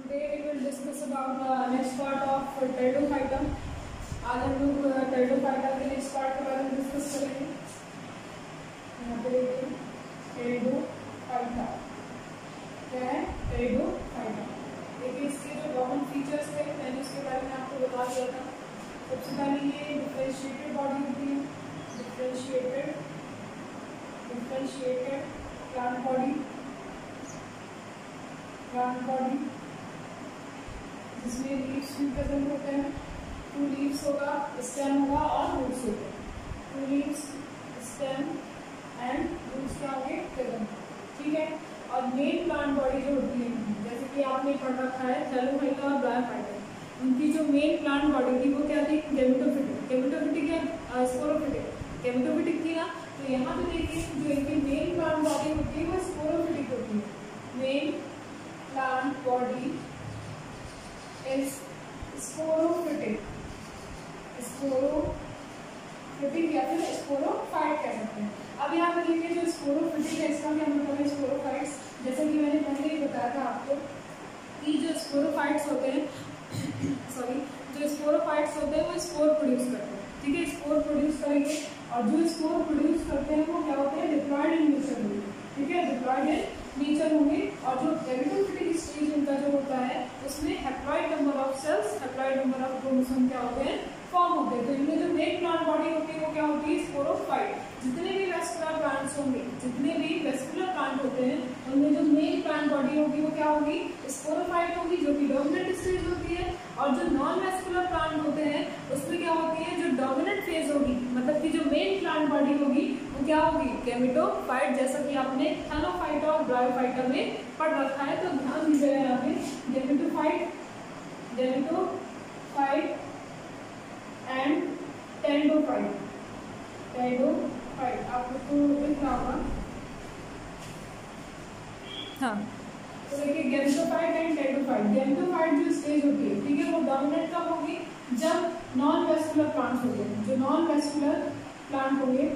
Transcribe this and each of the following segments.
Today we will discuss about the next part of pteridophyta. आज हम लोग pteridophyta के नेक्स्ट पार्ट के बारे में डिस्कस करेंगे। यहाँ पे देखिए pteridophyta क्या है। pteridophyta देखिए इसके जो कॉमन फीचर्स थे मैंने उसके बारे में आपको बता दिया था। सबसे पहले ये डिफरेंशिएटेड बॉडी होती है, डिफरेंशिएटेड प्लांट बॉडी जिसमें लीव्स भी प्रेजेंट होते हैं। 2 लीव्स होगा, स्टेम होगा और रूट्स होंगे। 2 लीव्स, स्टेम एंड रूट्स क्या होंगे प्रेजेंट, ठीक है। और मेन प्लांट बॉडी जो होती है, जैसे कि आपने पढ़ रखा है थैलोफाइटा और ब्रायोफाइटा, उनकी जो मेन प्लांट बॉडी थी वो क्या थी, गेमेटोफिटिक या स्पोरोफिटिक। गेमेटोफिटिक थी ना, तो यहाँ पे देखिए जो इनकी मेन प्लांट बॉडी होती है वो स्पोरोफिटिक होती है। Main plant body is sporophytic या फिर स्पोरोफाइट कह सकते हैं। अब यहाँ पे देखिए जो स्पोरोफिटिक है इसका क्या मतलब है, स्पोरोफाइट्स। जैसे कि मैंने पहले ही बताया था आपको कि जो स्पोरोफाइट्स होते हैं जो स्पोरोफाइट्स होते हैं वो स्पोर प्रोड्यूस करते हैं, ठीक है। स्पोर प्रोड्यूस करेंगे और जो स्पोर प्रोड्यूस करते हैं वो क्या होते हैं, डिप्लॉयड इन नेचर होंगे, ठीक है। डिप्लॉयड इन नेचर होंगे। और जो गेमेटोफिटिक स्टेज इनका जो होता है उसमें haploid number of cells, haploid number of chromosome क्या होते हैं, फॉर्म होते हैं। तो इनमें जो मेन प्लांट बॉडी होती है वो क्या होती है, स्पोरोफाइट। जितने भी वेस्कुलर प्लांट्स होंगे, जितने भी वेस्कुलर प्लांट होते हैं उनमें जो मेन प्लांट बॉडी होगी वो क्या होगी, स्पोरोफाइट होगी, जो कि डोमिनेंट स्टेज होती है। और जो नॉन वेस्कुलर प्लांट होते हैं उसमें क्या होती है, जो डोमिनेंट फेज होगी, मतलब कि जो मेन प्लांट बॉडी होगी वो क्या होगी, गेमेटोफाइट, जैसा कि आपने थैलोफाइटा और ब्रायोफाइटा में पढ़ रखा है। तो ध्यान दीजिएगा यहाँ पे गेमेटोफाइट एंड टेंडोफाइट आपको लिखना होगा। हाँ, तो देखिए गेमेटोफाइट एंड टेंडोफाइट। गेमेटोफाइट जो स्टेज होती है, ठीक है, वो डोमिनेंट कब होगी, जब नॉन वेस्कुलर प्लांट्स होंगे। जो नॉन वेस्कुलर प्लांट होंगे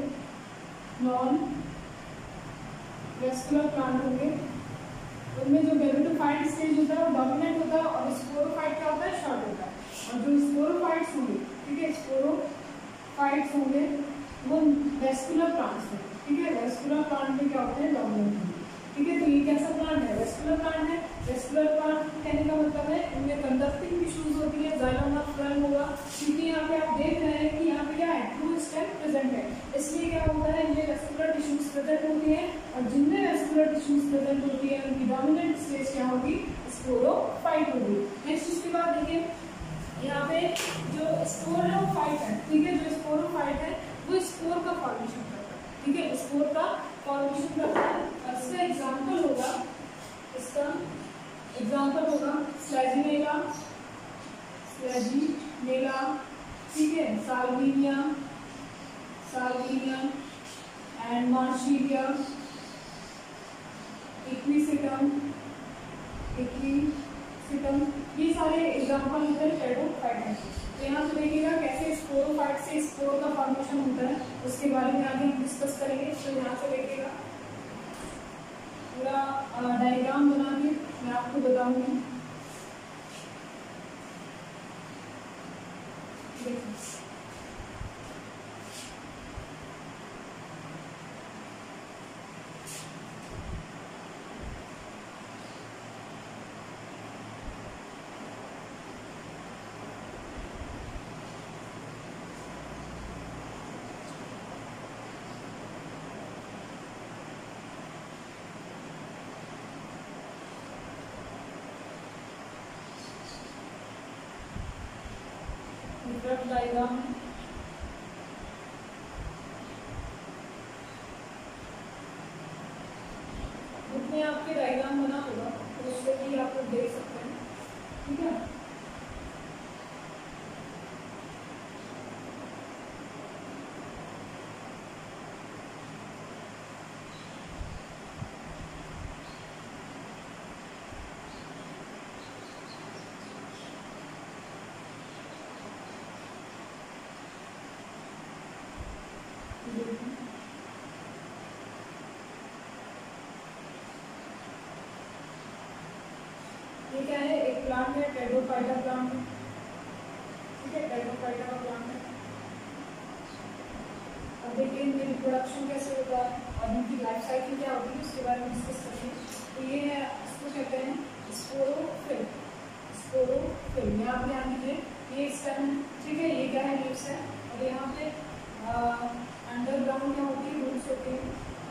उनमें जो गेमेटोफाइट स्टेज होता है वो डोमिनेंट होता है और स्पोरोफाइट क्या होता है, शॉर्ट होता है। और जो स्पोरोफाइट्स होंगे, ठीक है, स्पोरोफाइट्स होंगे वो वेस्कुलर प्लांट्स हैं, ठीक है। वेस्कुलर प्लांट में क्या होते हैं, डोमिनेंट होंगे, ठीक है। तो ये कैसा प्लांट है, वेस्कुलर प्लांट है। वेस्कुलर प्लांट कहने का मतलब है इनमें कंडक्टिंग टिश्यूज होती है, जाइलम ऑफ फ्लोएम होगा, क्योंकि यहाँ पे आप देख रहे हैं कि यहाँ पे क्या है, 2 स्टेम प्रेजेंट है, इसलिए क्या होता है, ये वेस्कुलर टिश्यूज प्रेजेंट होती है। और जिनमें वेस्कुलर टिश्यूज प्रेजेंट होती है उनकी डोमिनेंट स्टेज क्या होगी, स्पोरोफाइट होगी। नेक्स्ट इसके बाद देखिए यहाँ पे जो स्पोरोफाइट है, ठीक है, जो स्पोरोफाइट है वो स्पोर का फॉर्मेशन करता है, ठीक है, स्पोर का फॉर्मेशन करता है। और इसका एग्जाम्पल होगा स्लैजिनेला, ठीक है, साल्विनियम एंड मार्शिलियम, इक्विसिटम, ये सारे एग्जाम्पल होते हैं टेरिडोफाइट के। तो यहाँ पे देखिएगा कैसे स्पोरोफाइट से स्पोर का फॉर्मेशन होता है, उसके बारे में आगे हम डिस्कस करेंगे। तो यहाँ से देखिएगा पूरा डायग्राम बना के मैं आपको बताऊंगी। देखिए डायग्राम बुक में आपके डायग्राम बना होगा, तो उससे भी आप लोग देख सकते हैं, ठीक है। ये क्या है, एक एक प्लांट है टेरिडोफाइटा प्लांट, ठीक है, टेरिडोफाइटा का प्लांट है। अब देखिए इनमें रिप्रोडक्शन कैसे होता है और इनकी लाइफ साइकिल क्या होती है उसके बारे में डिस्कस करते हैं। तो ये है, इसको कहते हैं स्पोरोफिल। स्पोरोफिल यहाँ पे ध्यान दीजिए, ये स्टेम है, ठीक है, ये क्या है, लीव्स है, और यहाँ पे अंडरग्राउंड क्या होती है, रूट्स होती है,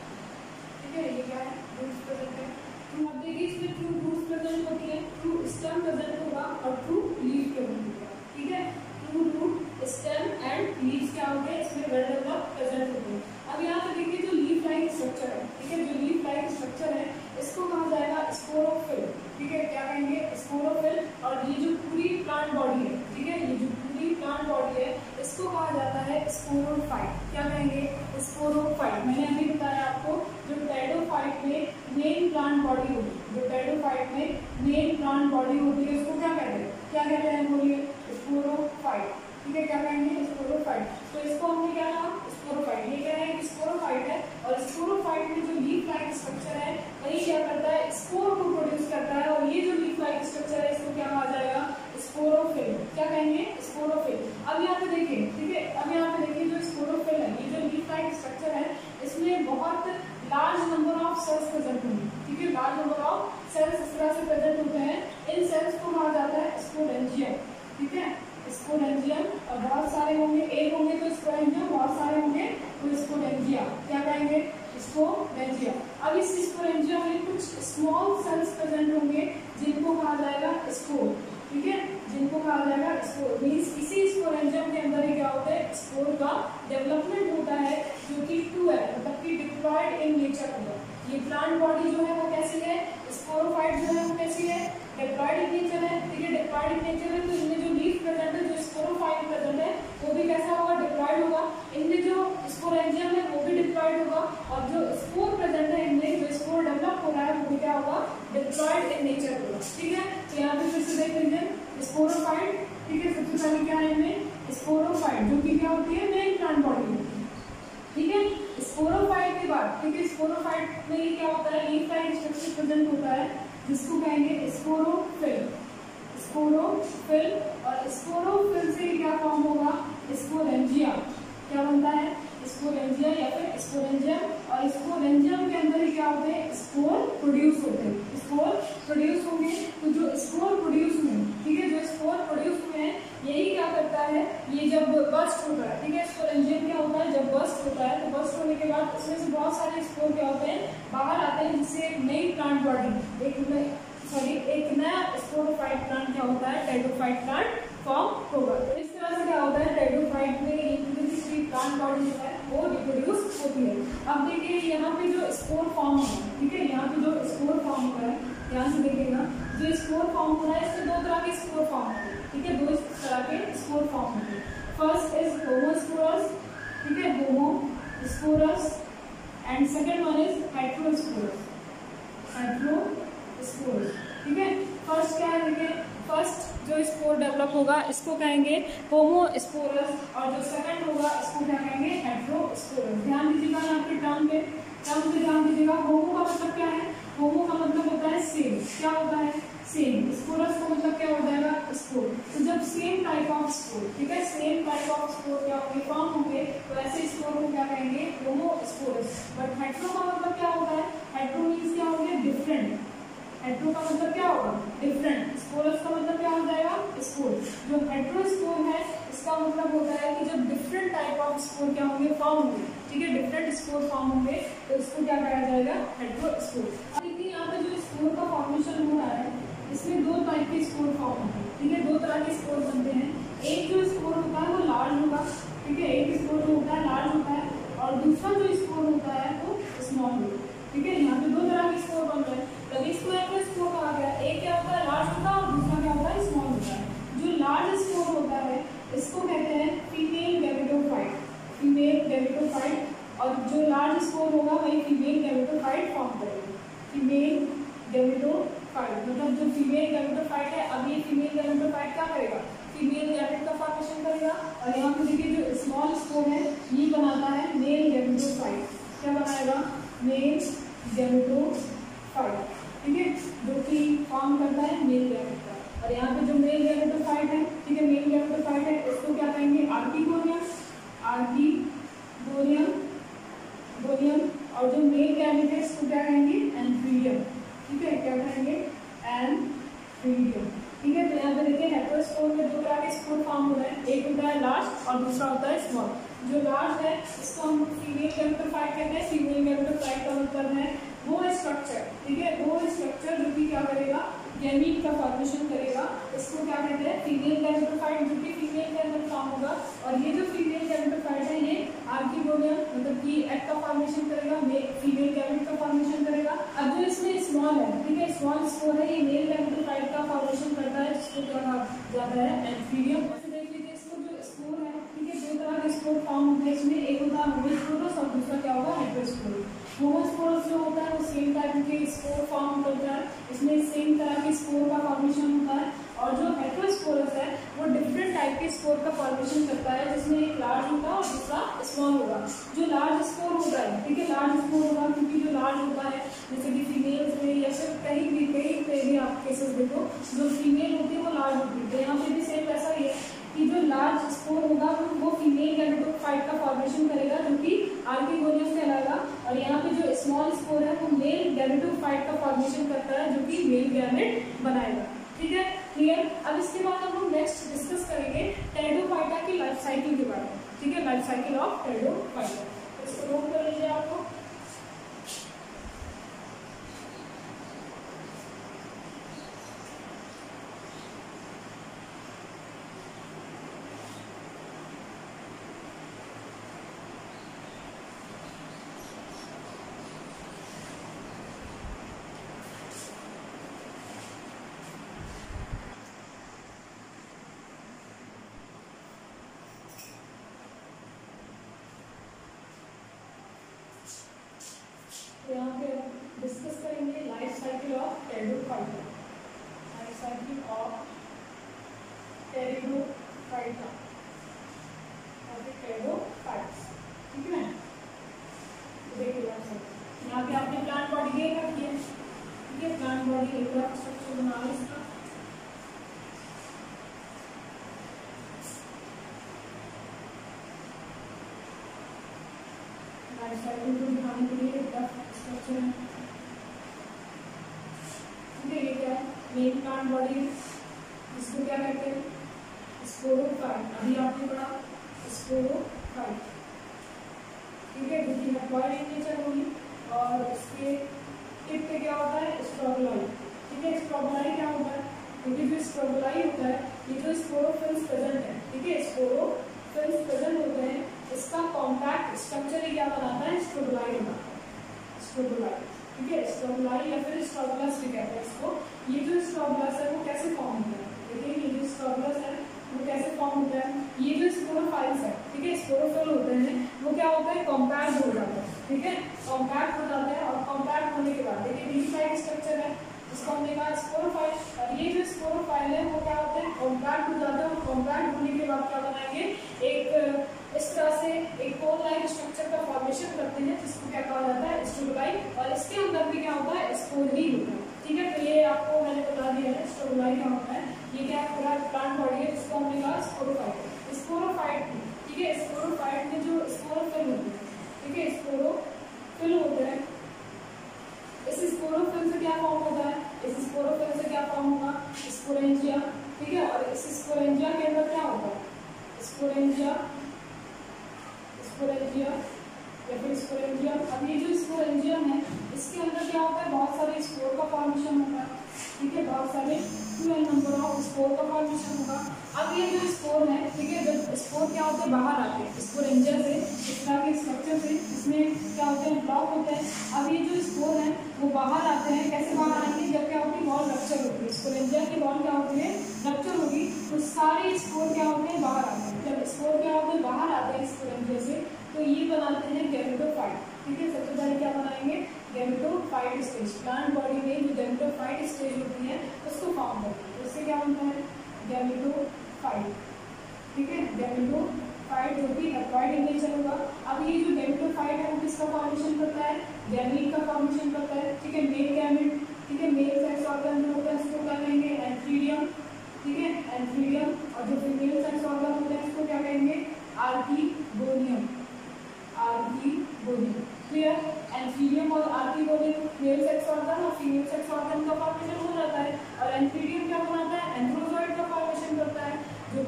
ठीक है, ये क्या है, रूट्स प्रेजेंट है। अब देखिए इसमें ट्रू रूट्स प्रेजेंट होती है, ट्रू स्टेम प्रेजेंट होगा और ट्रू लीफ प्रेजेंट होगा, ठीक है। True root, stem and leaves क्या होते हैं, इसमें वेल डेवलप्ड प्रेजेंट होते हैं। अब यहाँ पे देखिए जो लीफ लाइक स्ट्रक्चर है, ठीक है, जो लीफ लाइक स्ट्रक्चर है इसको कहा जाएगा स्पोरोफिल, ठीक है, क्या कहेंगे, स्पोरोफिल। और ये जो पूरी प्लांट बॉडी है, ठीक है, ये जो पूरी प्लांट बॉडी है इसको कहा जाता है स्पोरोफाइट। क्या कहेंगे, स्पोरोफाइट। मैंने अभी बताया आपको जो टेरिडोफाइट में मेन प्लांट बॉडी होती है, जो टेरिडोफाइट में मेन प्लांट बॉडी होती है उसको क्या कहते हैं, क्या कहते हैं, बोलिए, स्पोरोफाइट, ठीक है, क्या कहेंगे, स्पोरोफाइट। तो इसको हमने क्या कहा, स्पोरोफाइट। ये क्या है, स्पोरोफाइट है, और स्पोरोफाइट में जो लीफ लाइक स्ट्रक्चर है वही क्या करता है, स्पोर को प्रोड्यूस करता है, और ये जो लीफ लाइक स्ट्रक्चर है इसको क्या कहा जाएगा, स्पोरोफिल। क्या कहेंगे, स्पोरोफिल। अब यहाँ पे देखिए, ठीक है, अब यहाँ पे देखिए जो स्पोरोफिल है, ये जो लीफ लाइक स्ट्रक्चर है इसमें बहुत large number of cells present होंगे, ठीक है, लार्ज नंबर ऑफ सेल्स इस तरह से प्रेजेंट होते हैं। इन सेल्स को कहा जाता है स्पोरेंजियम, ठीक है, स्पोरेंजियम। और बहुत सारे होंगे, एक होंगे तो स्पोरेंजियम, बहुत सारे होंगे तो स्पोरेंजिया। क्या कहेंगे, स्पोरेंजिया। अब इस स्पोरेंजिया में कुछ स्मॉल सेल्स प्रेजेंट होंगे जिनको कहा जाएगा स्पोर, ठीक है, जिनको कहा जाएगा स्पोर। मींस इसी स्पोरेंजियम के अंदर ही क्या होता है, स्पोर का डेवलपमेंट होता है, जो कि टू है, मतलब कि डिप्लॉयड इन नेचर होगा। ये प्लांट बॉडी जो है वो कैसी है, स्पोरोफाइट जो है वो कैसी है, डिप्लॉयड इन नेचर है, ठीक है, डिप्लॉयड इन नेचर है। तो इनमें जो लीफ प्रेजेंट है, जो स्पोरोफाइट प्रेजेंट है वो भी कैसा होगा, डिप्लॉयड होगा। इनमें जो स्पोरेंजियम है वो भी डिप्लॉयड होगा, और जो स्पोर प्रेजेंट है इनमें जो स्पोर डेवलप हो रहा है वो भी क्या होगा, डिप्लॉयड इन नेचर होगा, ठीक है। तो यहाँ पे फिर से देख लीजिए स्पोरोफाइट, ठीक है, सबसे पहले क्या है इनमें, स्पोरोफाइट, जो कि क्या होती है, मेन प्लांट बॉडी होती है, ठीक है। स्पोरोफाइट के बाद, ठीक है, स्पोरोफाइट में ये क्या होता है, लीफ लाइक स्ट्रक्चर प्रेजेंट होता है जिसको कहेंगे स्पोरोफिल। स्पोरोफिल, और स्पोरोफिल से क्या फॉर्म होगा, स्पोरेंजिया। क्या बनता है, स्पोरेंजिया या फिर स्पोरेंजियम। और स्पोरेंजियम के अंदर ही क्या होते हैं, स्पोर प्रोड्यूस होते हैं, स्पोर प्रोड्यूस होंगे। तो जो स्पोर प्रोड्यूस हुए, ठीक है, जो स्पोर प्रोड्यूस हुए हैं यही क्या करता है, ये जब बस्ट होता है, ठीक है, स्पोरेंजियम क्या होता है, जब बस्ट होता है तो बस्ट होने के बाद उसमें से बहुत सारे स्पोर क्या होते हैं, बाहर आते हैं, जिससे एक नई प्लांट बॉडी, एक नया स्पोरोफाइट प्लांट क्या होता है, टेरिडोफाइट प्लांट फॉर्म होगा। तो इस तरह से क्या होता है, टेरिडोफाइट में एक प्लांट बॉडी जो है वो रिप्रोड्यूस होती है। अब देखिए यहाँ पे जो स्पोर फॉर्म होगा, ठीक है, यहाँ पे जो स्पोर फॉर्म हो रहा है, यहाँ से देखिएगा जो स्पोर फॉर्म हो रहा है इससे दो तरह के स्पोर फॉर्म होते हैं, ठीक है, दो तरह के स्पोर फॉर्म होते हैं। फर्स्ट इज होमोस्पोरस, ठीक है, homosporous, and second one is heterosporous, heterosporous, ठीक है। फर्स्ट क्या है, देखिए, फर्स्ट जो स्पोर डेवलप होगा इसको कहेंगे होमोस्पोरस, और जो सेकंड होगा इसको क्या कहेंगे, हेटेरोस्पोरस। ध्यान दीजिएगा यहाँ पे टर्म पे ध्यान दीजिएगा। होमो का मतलब क्या है, होमो का मतलब होता है सेम। क्या होता है, सेम। स्पोरस का मतलब क्या हो जाएगा, स्पोर। तो जब सेम टाइप ऑफ स्पोर, ठीक है, सेम टाइप ऑफ स्पोर क्या होंगे, फॉर्म होंगे, तो ऐसे स्पोर को क्या कहेंगे, होमोस्पोरस। बट हेटेरो का मतलब क्या होता है, हेटेरो मींस क्या होंगे, डिफरेंट। हेटेरो का मतलब क्या होगा, डिफरेंट। स्पोरस का मतलब क्या हो जाएगा, स्पोर। जो हेटेरो स्पोर है इसका मतलब होता है कि जब डिफरेंट टाइप ऑफ स्पोर क्या होंगे, फॉर्म होंगे, ठीक है, डिफरेंट स्पोर फॉर्म होंगे, तो इसको क्या कहा जाएगा, हेटेरो स्पोर। अब देखिए यहाँ पे जो स्पोर का फॉर्मेशन हो रहा है इसमें दो टाइप के स्पोर फॉर्म होते हैं, ठीक है, दो तरह के स्पोर बनते हैं। एक जो स्पोर होता है वो लार्ज होगा, ठीक है, एक स्पोर जो होता है लार्ज होता है, और दूसरा जो स्पोर होता है वो स्मॉल होता है, ठीक है। यहाँ पे दो तरह के स्पोर बन रहे हैं, तभी इसको स्पोर कहा गया। एक क्या होता है, लार्ज होता है, और दूसरा क्या होता है, स्मॉल होता है। जो लार्ज स्पोर होता है इसको कहते हैं फीमेल गैमेटोफाइट, फीमेल गैमेटोफाइट, और जो लार्ज स्पोर होगा वही फीमेल गैमेटोफाइट फॉर्म करेगा, फीमेल गैमेटोफाइट। मतलब जो फीमेल गैमेटोफाइट है, अब ये फीमेल गैमेटोफाइट क्या करेगा, फीमेल गैमेट का फॉर्मेशन करेगा। और यहाँ पे देखिए जो स्मॉल स्पोर है ये बनाता है मेल गैमेटोफाइट। क्या बनाएगा, मेल गैमेटोफाइट, ठीक है, जो कि फॉर्म करता है मेल गैमेट का। और यहाँ पे जो मेल गैमेटोफाइट है, ठीक है, मेल गैमेटोफाइट है, इसको क्या कहेंगे, आर्किगोनियम, आर्किगोनियम, गोनियम। और जो मेल गैमेट है इसको क्या कहेंगे, एंथ्रीडियम, ठीक है, क्या कहेंगे, एंथ्रीडियम, ठीक है। तो यहाँ पे देखिए हेटेरोस्पोर में दो तरह के स्पोर फॉर्म हो रहे हैं, एक होता है लार्ज और दूसरा होता है स्मॉल। जो लार्ज है इसको हम फीमेल गैमेटोफाइट कहते हैं। फीमेल गैमेटोफाइट का मतलब है वो स्ट्रक्चर, ठीक है, वो स्ट्रक्चर जो कि क्या करेगा, गैमीट का फॉर्मेशन करेगा, इसको क्या कहते हैं, फीमेल गैमेटोफाइट, जो कि फीमेल गैमेट फॉर्म होगा। और ये जो फीमेल गैमेटोफाइट है ये आर्किगोनियम मतलब कि एग का फॉर्मेशन करेगा, फीमेल गैमेट का फॉर्मेशन करेगा। अब जो इसमें स्मॉल है, ठीक है, स्मॉल स्पोर है, ये मेल गैमेटोफाइट का फॉर्मेशन करता है, जिसको क्या कहा जाता है, एंथ्रीडियम। देख लीजिए इसको जो स्पोर है, ठीक है, दो तरह के स्पोर फॉर्म होते हैं इसमें, एक होता है होमोस्पोरस और दूसरा क्या होगा, हेटेरोस्पोरस। होमोस्पोरस जो होता है वो सेम टाइप के स्पोर फॉर्म करता है, इसमें सेम तरह के स्पोर का फॉर्मेशन होता है। और जो हेटेरोस्पोरस है वो डिफरेंट टाइप के स्पोर का फॉर्मेशन करता है, जिसमें एक लार्ज होगा और दूसरा स्मॉल होगा। जो लार्ज स्पोर होता है, ठीक है, लार्ज स्पोर होगा क्योंकि जो लार्ज होता है जैसे कि फीमेल्स में या फिर कहीं पे भी आप केसेस देखो, जो फीमेल होती है वो लार्ज होती है। तो यहाँ पे भी सेम ऐसा ही है कि जो लार्ज स्पोर होगा वो फीमेल गैमेटोफाइट का फॉर्मेशन करेगा, जो कि आर्किगोनियम कहलाएगा। और यहाँ पे जो स्मॉल स्पोर है वो मेल गैमेटोफाइट का फॉर्मेशन करता है, जो कि मेल गैमेट बनाएगा, ठीक है, क्लियर। अब इसके बाद हम लोग नेक्स्ट डिस्कस करेंगे टेरिडोफाइटा की लाइफ साइकिल के बारे में, ठीक है, लाइफ साइकिल ऑफ टेरिडोफाइटा। इसको नोट कर लीजिए आपको। यहाँ पे डिस्कस करेंगे life cycle of pteridophyta, life cycle of pteridophyta, pteridophytes, ठीक है। देखिए यहाँ पे आपने प्लांट बॉडी ये रखी है, ठीक है, प्लांट बॉडी एक बार स्ट्रक्चर बना लो इसका। लाइफ साइकिल को दिखाने के लिए स्ट्रक्चर है, ठीक है। ये क्या है, मेन प्लांट बॉडी, इसको क्या कहते हैं, स्पोरोफाइट। अभी आपने पढ़ा स्पोरोफाइट, ठीक है, जो कि हैप्लॉइड इन नेचर होगी। और इसके टिप पे क्या होता है, स्ट्रोगलाई, ठीक है। स्ट्रोगलाई क्या होता है, क्योंकि जो स्ट्रोगलाई होता है ये जो स्पोरोफिल्स प्रेजेंट है, ठीक है, स्पोरोफिल्स प्रेजेंट होते हैं, इसका कॉम्पैक्ट स्ट्रक्चर क्या बनाता है, स्ट्रोगलाई बनाता है, स्ट्रोगलाई, ठीक है, स्ट्रोगलाई या फिर स्ट्रोगुलस भी कहते हैं इसको। ये जो स्ट्रोगुलस है वो कैसे फॉर्म होता है, देखिए ये जो स्ट्रोगुलस है वो कैसे फॉर्म होता है, ये जो स्पोरोफाइल्स है, ठीक है, स्पोरोफिल होते हैं वो क्या होता है, कॉम्पैक्ट हो जाता है, ठीक है, कॉम्पैक्ट हो जाते हैं। और कॉम्पैक्ट होने के बाद देखिए डी टाइप स्ट्रक्चर है, इसको हमने कहा स्पोरोफाइल। और ये जो स्पोरोफाइल है वो क्या होते हैं, कॉम्पैक्ट हो जाते हैं। और कॉम्पैक्ट होने के बाद क्या बनाएंगे, एक इस तरह से एक कोन लाइक स्ट्रक्चर का फॉर्मेशन करते हैं, जिसको क्या कहा जाता है, स्ट्रोगलाई। और इसके अंदर भी क्या होता है, स्पोर ही होता है, ठीक है। तो ये आपको मैंने बता दिया है स्ट्रोगलाई क्या होता है। ये क्या है, पूरा प्लांट बॉडी है जिसको हमने कहा स्पोरोफाइट। स्पोरोफाइट, ठीक है, स्पोरोफाइट में जो स्पोरोफिल होते हैं, ठीक है, स्पोरोफिल होते हैं, इस स्पोरोफिल से क्या फॉर्म होता है, इस स्पोरोफिल से क्या फॉर्म होगा, स्पोरेंजिया, ठीक है। और इस स्पोरेंजिया के अंदर क्या होता है, स्पोरेंजिया, स्पोरेंजिया या फिर स्पोरेंजियम। अब ये जो स्पोरेंजियम है इसके अंदर क्या होता है, बहुत सारे स्पोर का फॉर्मेशन होता है, ठीक है, बहुत सारे 12 नंबर ऑफ स्पोर का फॉर्मेशन होगा। अब ये जो स्पोर है, ठीक है, जब स्पोर क्या होते हैं, बाहर आते हैं स्पोरेंजिया से, इस तरह के स्ट्रक्चर से, इसमें क्या होते हैं, ब्लॉक होते हैं। अब ये जो स्पोर है वो बाहर आते हैं, कैसे बाहर आएंगे, जब क्या होती है, वॉल रप्चर होती है, स्पोरेंजिया की वॉल क्या होती है, रप्चर होगी, तो सारे स्पोर क्या होते हैं, बाहर आते हैं। जब स्पोर क्या होते हैं, बाहर आते हैं स्पोरेंजिया से, तो ये बनाते हैं गैमेटोफाइट, ठीक है। सबसे पहले क्या बनाएंगे, गैमेटोफाइट स्टेज, प्लांट बॉडी में जो गैमेटोफाइट स्टेज होती है उसको फॉर्म करते हैं, उससे क्या बनता है, गैमेटोफाइट, ठीक है, गैमेटोफाइट जो कि हैप्लॉइड इन नेचर होगा। अब ये जो गैमेटोफाइट है वो किसका फॉर्मेशन करता है, गैमीट का फॉर्मेशन करता है, ठीक है, मेल गैमीट, ठीक है, मेल सेक्स ऑर्गन जो होता है उसको क्या कहेंगे, एंथ्रीडियम, ठीक है, एंथीरियम, और जो फीमेल सेक्स ऑर्गन होता है इसको क्या कहेंगे, आर्किगोनियम, आर्किगोनियम, क्लियर। एंथीरियम और आर्किगोनियम मेल सेक्स ऑर्गन और फीमेल सेक्स ऑर्गन का फॉर्मेशन हो जाता है, और एंथीरियम क्या बनाता है, एंथ्रोजोइड का फॉर्मेशन करता है, जो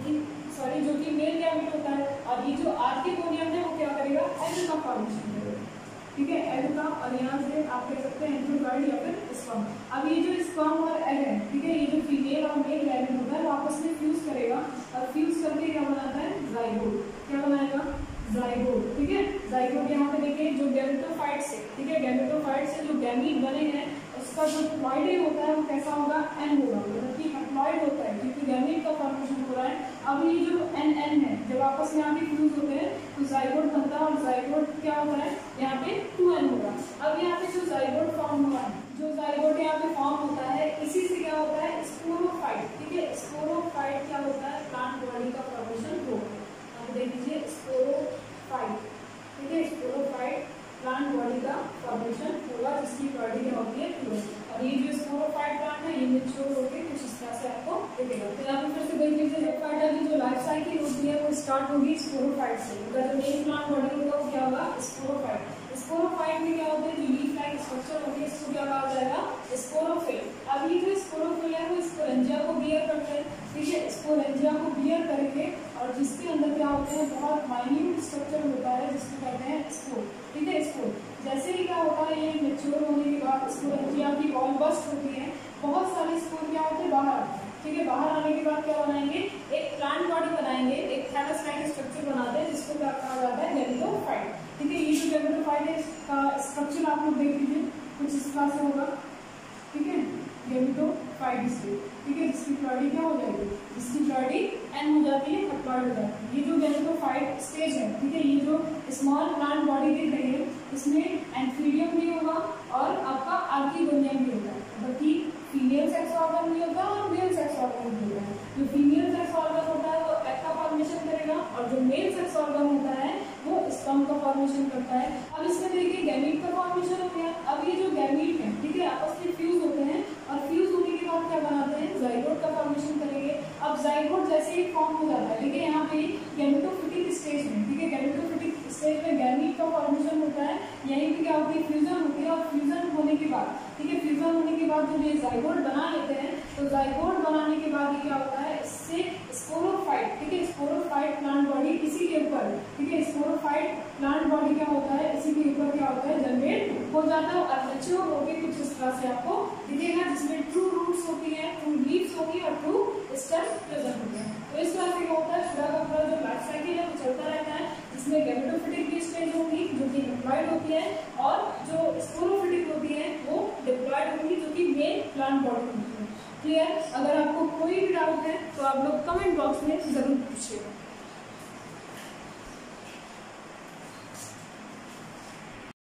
कि मेल गैमेट होता है, और ये जो आर्किगोनियम है वो क्या करेगा, एग का फॉर्मेशन करेगा, ठीक है, एग का, और यहाँ से आप कह सकते हैं एंथ्रोजोइड या फिर स्पर्म। अब ये जो स्पर्म और एग है, ठीक है, ये जो फीमेल और मेल गैमेट होता है वो आपस में फ्यूज करेगा, और फ्यूज करके क्या बनाता है, जाइगोट, क्या बनाएगा, जाइगोट, ठीक है। जाइगोट यहाँ पे देखिए जो गैमेटोफाइट से, ठीक है, गैमेटोफाइट से जो गैमीट बने हैं उसका जो प्लॉइड होता है वो कैसा होगा, एन होगा, मतलब कि हैप्लॉइड होता है क्योंकि गैमीट का फॉर्मेशन हो रहा है। अब ये जो एन है जब आपस में यहाँ पे फ्यूज होते हैं तो जाइगोट बनता है, और जाइगोट क्या होता है, यहाँ पे 2n होगा। अब यहाँ पे जो जाइगोट फॉर्म हुआ है, जो जाइगोट यहाँ पे फॉर्म होता है, इसी से क्या होता है, स्पोरोफाइट, ठीक है, स्पोरोफाइट क्या होता है, प्लांट बॉडी का फॉर्मेशन होगा। अब देख लीजिए स्पोरोफाइट, ठीक है, स्पोरोफाइट प्लांट बॉडी का फॉर्मेशन होगा जिसकी बॉडी क्या होती है, क्लोज। और ये जो स्पोरोफाइट प्लांट है ये मैच्योर होकर कुछ इस तरह से आपको दिखेगा। तो यहाँ पे फिर से देख लीजिए स्पोरोफाइटा की जो लाइफ साइकिल होती है वो स्टार्ट होगी स्पोरोफाइट से, उनका जो मेन प्लांट बॉडी होगा वो क्या होगा, स्पोरोफाइट। स्पोरोफाइट में क्या होता है, जो लीफ लाइक स्ट्रक्चर होती है इसको क्या कहा जाएगा, स्पोरोफिल। अब ये जो स्पोरोफिल है वो स्पोरेंजिया को बियर करते हैं, ठीक है, स्पोरेंजिया को बियर करेंगे, और जिसके अंदर क्या होते हैं, बहुत माइन्यूट स्ट्रक्चर होता है जिसको कहते हैं स्पोर, ठीक है, स्पोर। जैसे ही क्या होता है, ये मैच्योर होने के बाद स्पोरेंजिया की वॉल बस्ट होती है, बहुत सारे स्पोर क्या होते हैं, बाहर आते हैं, ठीक है, बाहर आने के बाद क्या बनाएंगे, एक प्लांट बॉडी बनाएंगे, एक थैलस लाइक स्ट्रक्चर बनाते हैं जिसको क्या कहा जाता है, गैमेटोफाइट, ठीक है। ये जो गैमेटोफाइट है इसका स्ट्रक्चर आप लोग देख लीजिए कुछ इस तरह से होगा, ठीक है, गैमेटोफाइट से, ठीक है, जिसकी बॉडी क्या हो जाएगी, जिसकी बॉडी एन हो जाती है, हैप्लॉइड हो जाती है। ये जो गैमेटोफाइट स्टेज है, ठीक है, ये जो स्मॉल प्लांट बॉडी दिख रही है इसमें एंथीरियम भी होगा और आपका आर्किगोनियम भी होगा, बल्कि फीमेल सेक्स ऑर्गन भी होता है और मेल सेक्स ऑर्गन भी होता है। जो फीमेल सेक्स ऑर्गन होता है वो एग का फॉर्मेशन करेगा, और जो मेल सेक्स ऑर्गन होता है वो स्पर्म का फॉर्मेशन करता है। अब इसमें देखिए गैमीट का फॉर्मेशन हो गया। अब ये जो गैमीट है, ठीक है, आपस में फ्यूज होते हैं, और फ्यूज होने के बाद क्या बनाते हैं, जाइगोट का फॉर्मेशन करेंगे। अब जाइगोट जैसे ही फॉर्म हो जाता है, ठीक है, यहाँ पे गैमेटोफिटिक स्टेज में, ठीक है, गैमेटोफिटिक स्टेज में गैमीट का फॉर्मेशन होता है, यहीं पे क्या होती है, फ्यूजन होती है, और फ्यूजन होने के बाद, ठीक है, फ्यूजन होने के बाद जब ये जाइगोट बना लेते हैं तो जाइगोट बनाने के बाद ये क्या होता है, इससे स्पोरोफाइट, ठीक है, स्पोरोफाइट प्लांट बॉडी इसी के ऊपर, ठीक है, स्पोरोफाइट प्लांट बॉडी क्या होता है, इसी के ऊपर क्या होता है, जनरेट हो जाता है, और मैच्योर होकर कुछ इस तरह से आपको दिखेगा, जिसमें ट्रू रूट्स होती है, ट्रू लीव्स होगी और ट्रू स्टेम प्रेजेंट होते हैं। तो इस तरह से क्या होता है, पूरा का पूरा जो लाइफ साइकिल है वो चलता रहता है, जिसमें गैमेटोफिटिक की स्टेज होगी जो कि हैप्लॉइड होती है, और जो स्पोरोफिटिक होती है वो डिप्लॉइड होगी जो कि मेल प्लांट बॉडी होती है। क्लियर। अगर आपको कोई भी डाउट है तो आप लोग कमेंट बॉक्स में जरूर पूछिएगा।